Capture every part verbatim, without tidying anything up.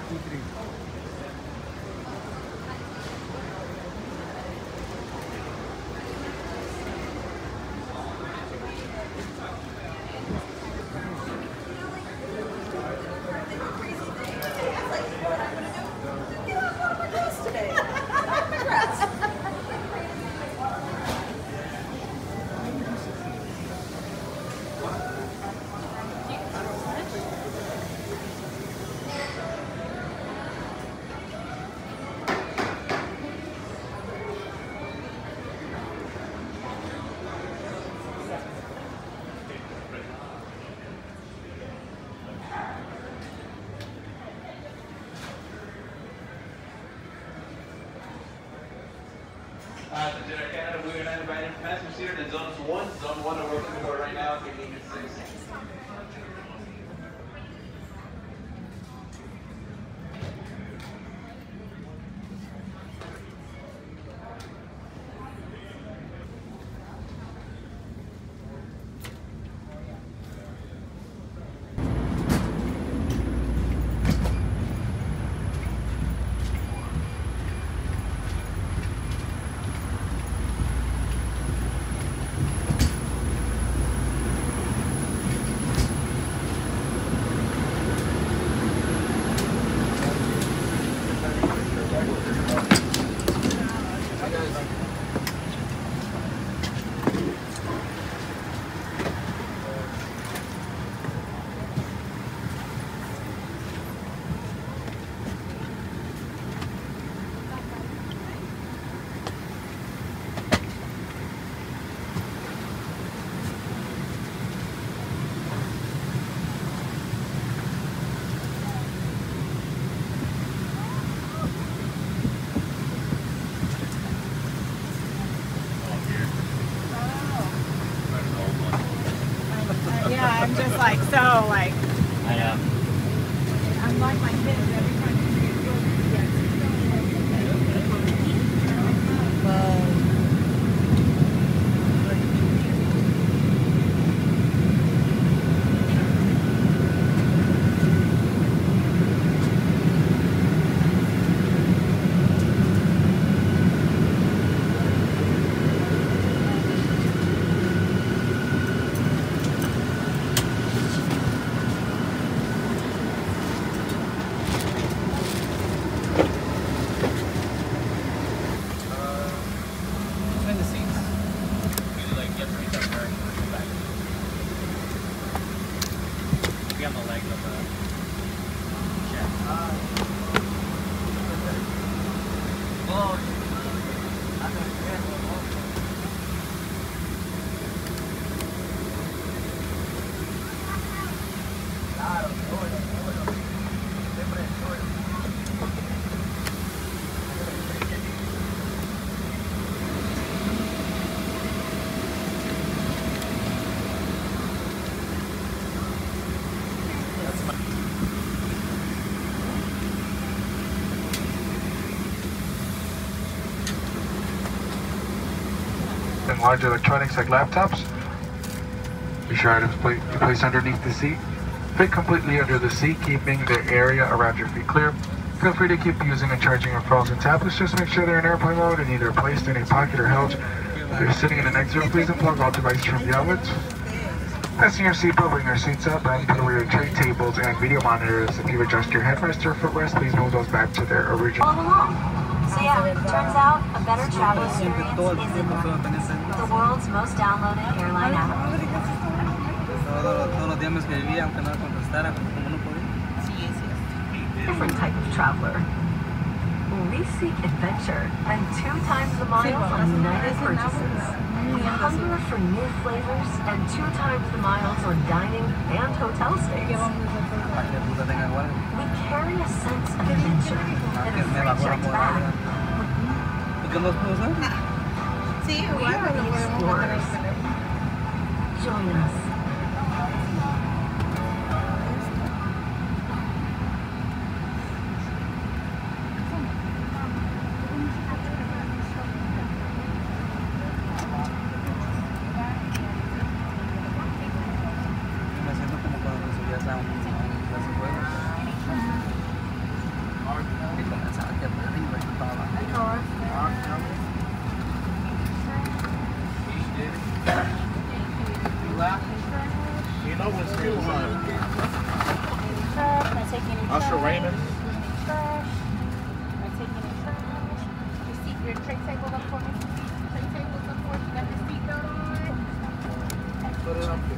General Canada, we're going to invite passengers here in zones one. Zone one, we're looking for right now, taking it six. I'm just like so like I know. I'm like my kids every time you see it. On the leg of the jet. Oh, and large electronics like laptops. Be sure items be placed underneath the seat. Fit completely under the seat, keeping the area around your feet clear. Feel free to keep using and charging your phones and tablets. Just make sure they're in airplane mode and either placed in a pocket or held. If you're sitting in an exit, please unplug all devices from the outlets. Fasten your seatbelt, bring your seats up, and put away your tray tables and video monitors. If you adjust your headrest or footrest, please move those back to their original. All along. So yeah, it turns out a better travel experience is in the world's most downloaded airline app. Different type of traveler. We seek adventure and two times the miles on United purchases. We hunger for new flavors and two times the miles on dining and hotel stays. We carry a sense of adventure and a free check bag. We are the explorers. Join us. two hundred. Trash. Can I take any trash? Usher Raymond. Trash. Can I take any trash? Your seat, your tray table up for me. Tray tables up for me. You got your seatbelt on. Put it up there.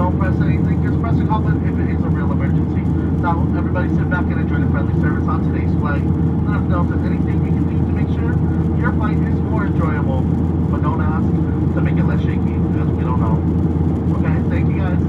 don't press anything. Just press a call button if it is a real emergency. Now, everybody sit back and enjoy the friendly service on today's flight. Let us know if there's anything we can do to make sure your flight is more enjoyable. But don't ask to make it less shaky, because we don't know. Okay, thank you guys.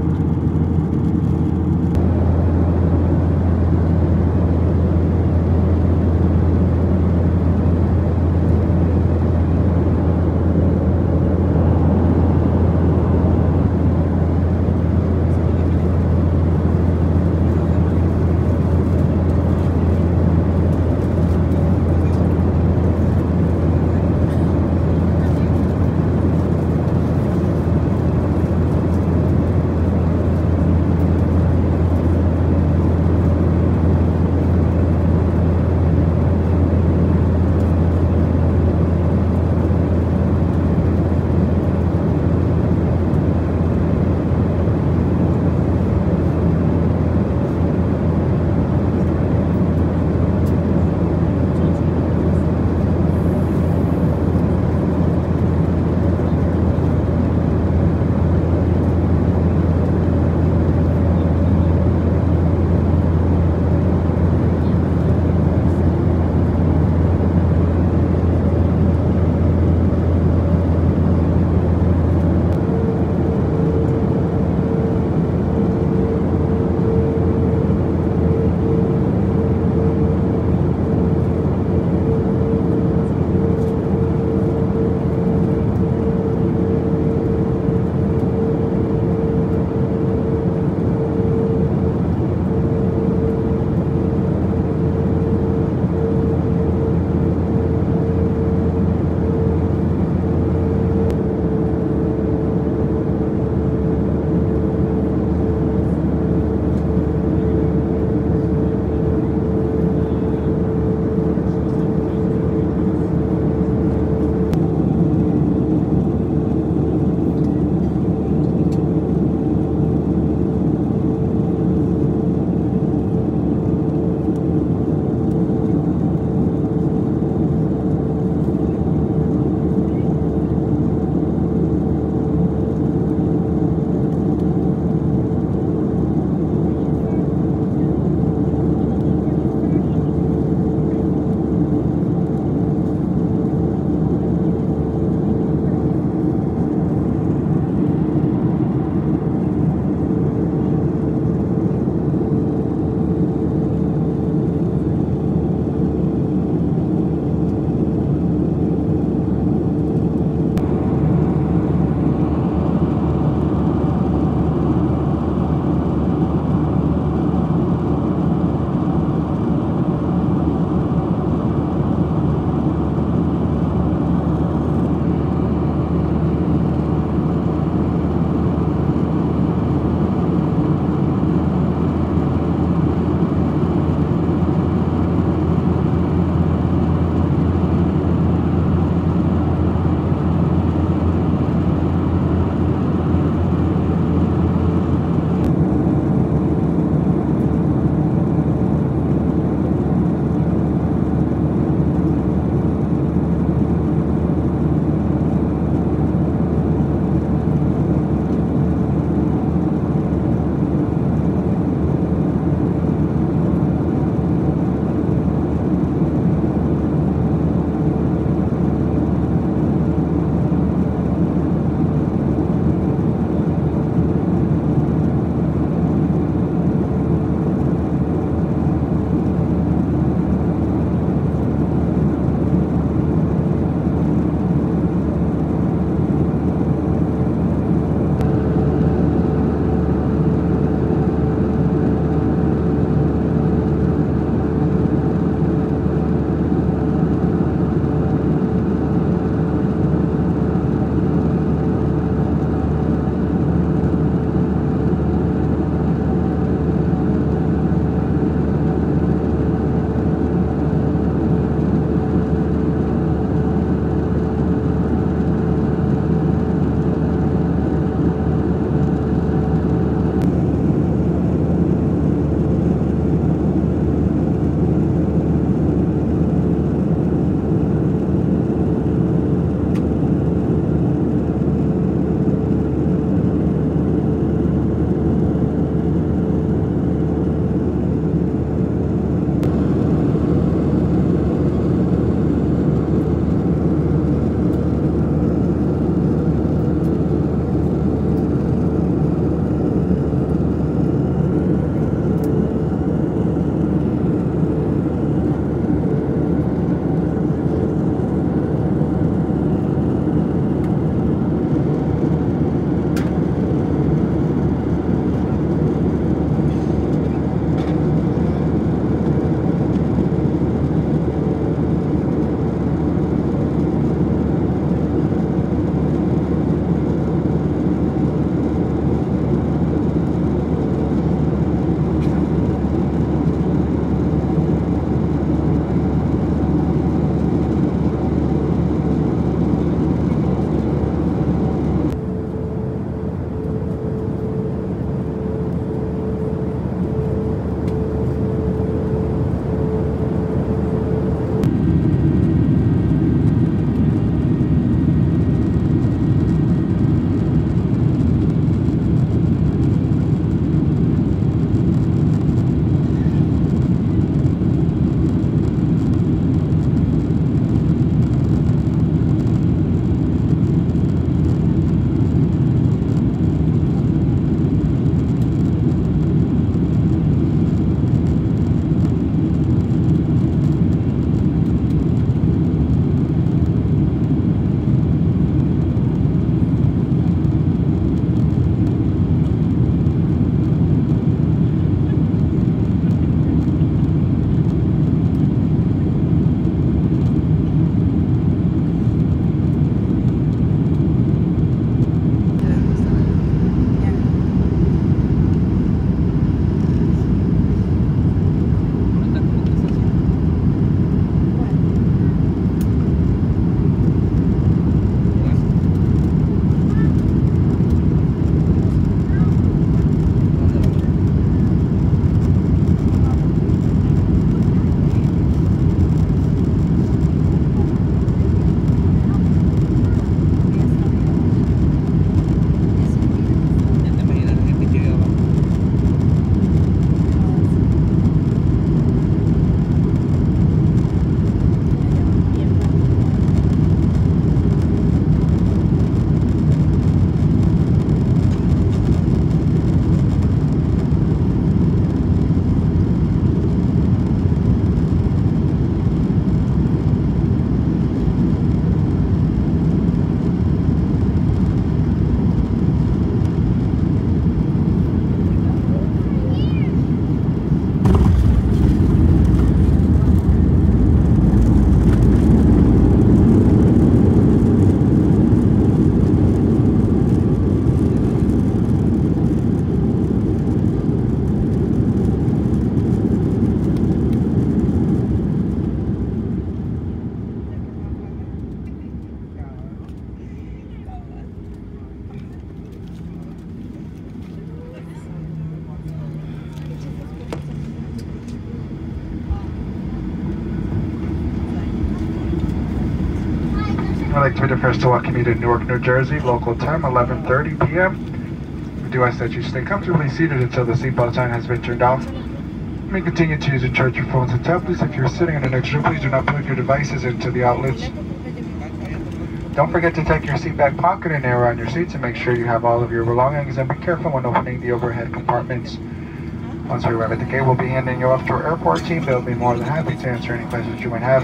like to be the first to welcome you to Newark, New Jersey, local time eleven thirty p m We do ask that you stay comfortably seated until the seatbelt sign has been turned off. You may continue to use and charge your phones and tablets. If you're sitting in an extra, please do not plug your devices into the outlets. Don't forget to check your seat back pocket and area on your seats and make sure you have all of your belongings, and be careful when opening the overhead compartments. Once we arrive at the gate, we'll be handing you off to our airport team. They'll be more than happy to answer any questions you might have.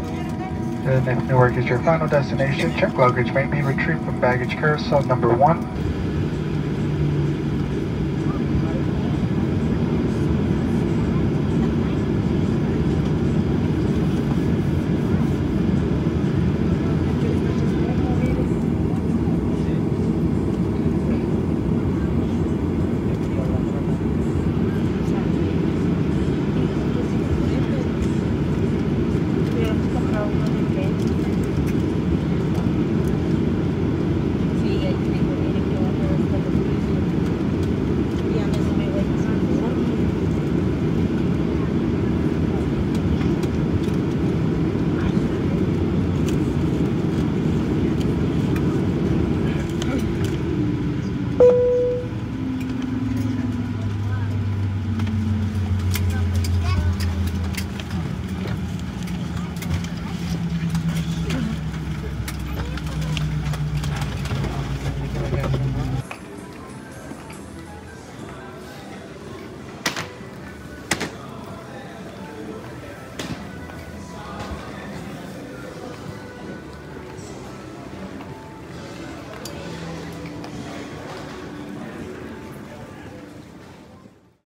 And if Newark is your final destination, checked luggage may be retrieved from baggage carousel number one.